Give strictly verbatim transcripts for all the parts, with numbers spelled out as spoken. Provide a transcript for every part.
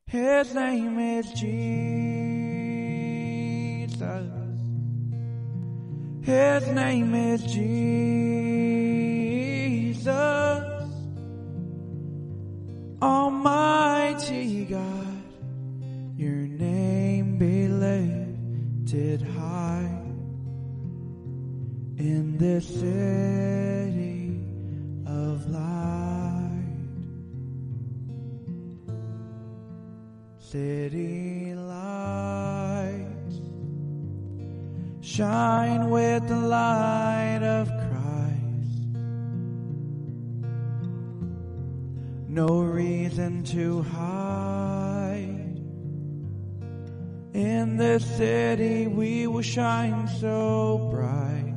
His name is Jesus. His name is Jesus. Almighty God, your name be lifted high in this city of light. City lights shine with the light of Christ. No reason to hide. In this city we will shine so bright.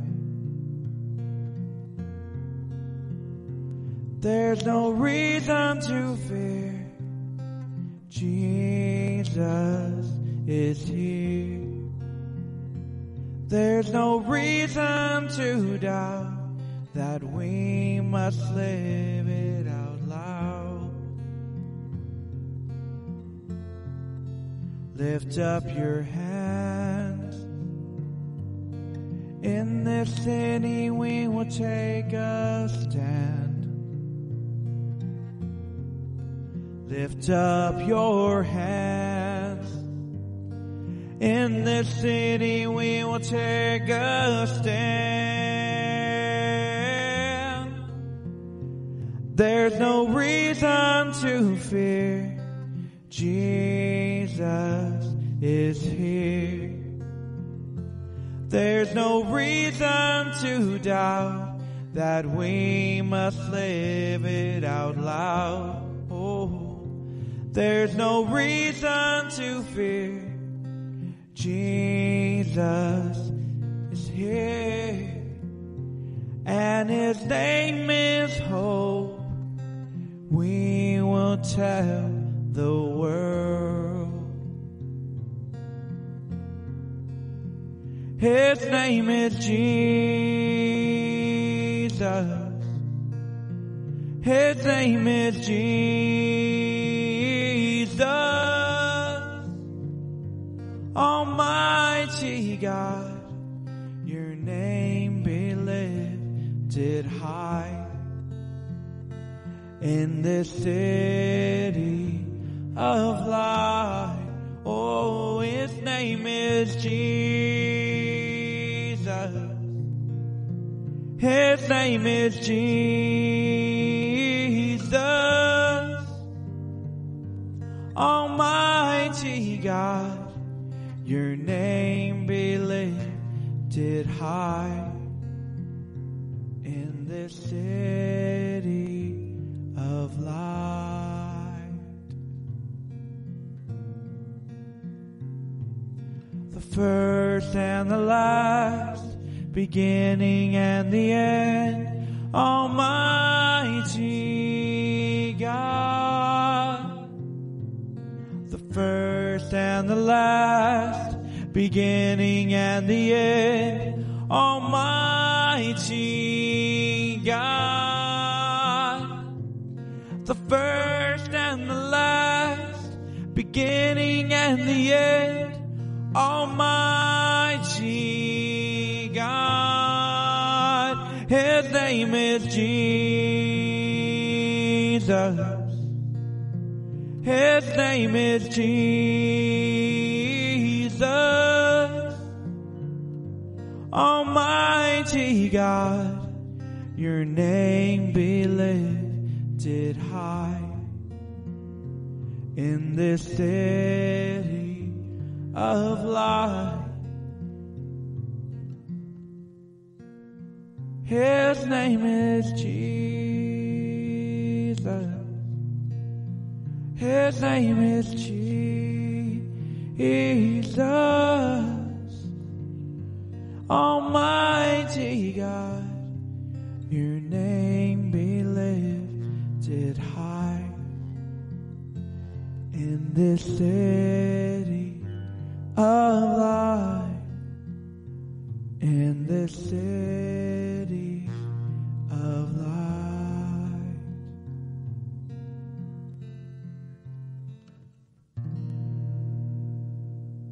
There's no reason to fear. Jesus is here. There's no reason to doubt that we must live it out loud. Lift up your hands. In this city we will take a stand. Lift up your hands. In this city we will take a stand. There's no reason to fear. Jesus is here. There's no reason to doubt that we must live it out loud. Oh. There's no reason to fear. Jesus is here. And his name is hope. We will tell the world. His name is Jesus. His name is Jesus. Almighty God, your name be lifted high in this city of light. Oh, his name is Jesus. His name is Jesus. Almighty God, your name be lifted high in this city of light. The first and the last, beginning and the end, Almighty God. The first and the last, beginning and the end, Almighty God. The first and the last, beginning and the end, Almighty God. His name is Jesus. His name is Jesus. Almighty God, your name be lifted high in this city of light. His name is Jesus. His name is Jesus. Almighty God, your name be lifted high in this city of light. In this city